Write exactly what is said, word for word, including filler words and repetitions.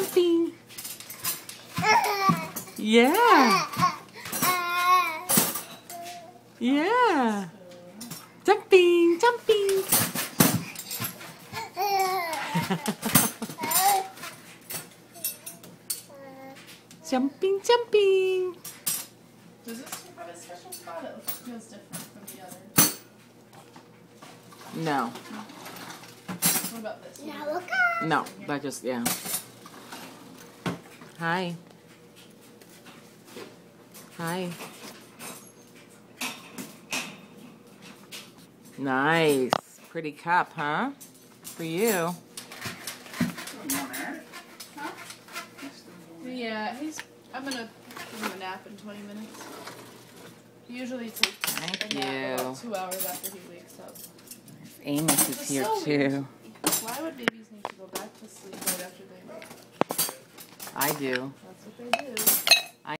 jumping. Yeah. Yeah. Jumping, jumping. Jumping, jumping. Does this have a special spot? It feels different from the other. No. What about this? Now look up. No, that just, yeah. Hi. Hi. Nice. Pretty cup, huh? For you. Yeah, he's. I'm gonna give him a nap in twenty minutes. He usually takes Thank a nap about you. two hours after he wakes up. Amos is It's here so too. weird. Why would babies need to go back to sleep right after they wake up? I do. That's what they do.